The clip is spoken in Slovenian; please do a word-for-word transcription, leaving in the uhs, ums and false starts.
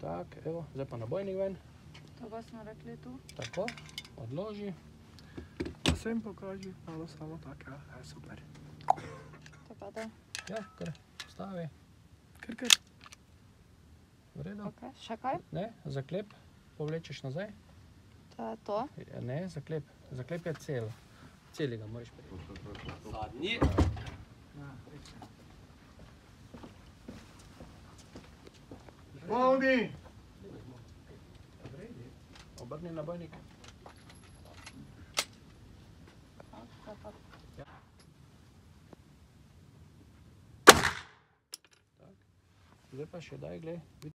Tak, evo, zdaj pa nabojnik ven. Tako smo rekli tu. Tako, odloži. Vsem pokaži, malo samo tako, ja, je super. To pa da. Ja, kar stavi. Kar, kar. V redu. Ok, še kaj? Ne, zaklep, povlečeš nazaj. To je to. Ne, zaklep, zaklep je cel. Celi ga moraš prejeti. Zadnji. Polni! Obrni nabojnik. Zdaj pa še daj, glej.